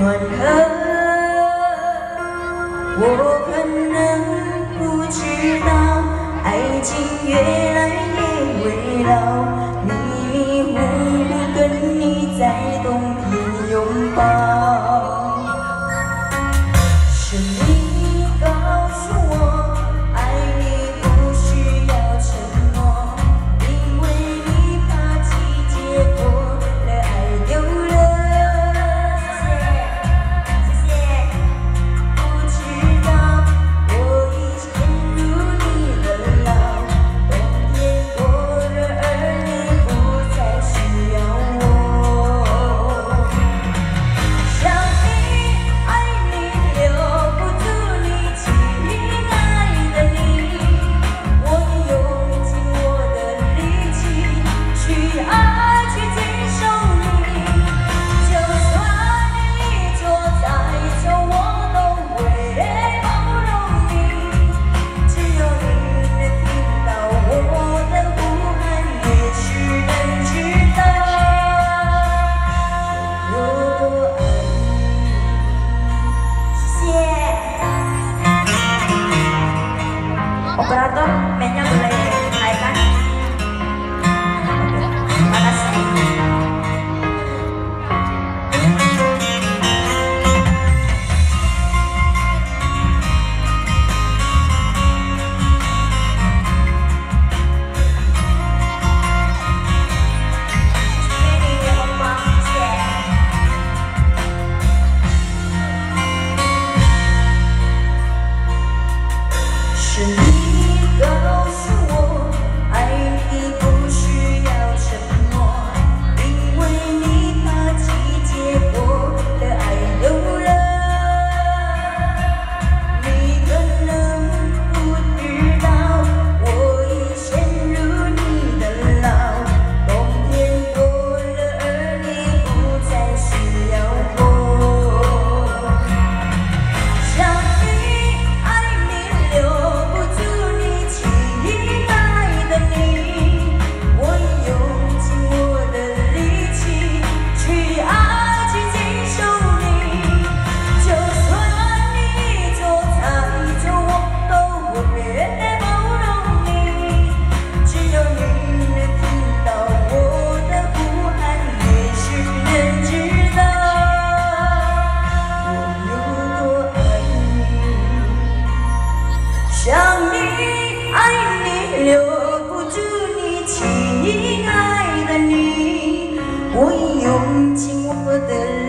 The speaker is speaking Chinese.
暖和。我可能不知道，爱情越来越围绕，迷迷糊糊跟你在冬天拥抱。是你告诉我，爱你不需要承诺，因为你怕季节过了，爱丢了。谢谢。不知道我已陷入你的牢，冬天过了，而你不再需要我。想你，爱你，留不住你，亲爱的你，我用尽我的力气去爱，去接受你。就算你做再错，我都会包容你。只有你能听到我的呼喊，也许能知道我有多爱你。谢谢。Operator, mainnya boleh naikkan? Terima kasih. Ini Opa, 谢谢。是你告诉我，爱你不需要承诺，因为你怕季节过了，爱丢了。你可能不知道，我已陷入你的牢，冬天过了，而你不再需要我。想你，爱你，留不住你，亲爱的你，我用尽我的力气去爱，去接受你。就算你做再错，我都会包容你。只有你能听到我的呼喊，也许能知道我有多爱你。想你，爱你，留不住你，亲爱的你，我用尽我的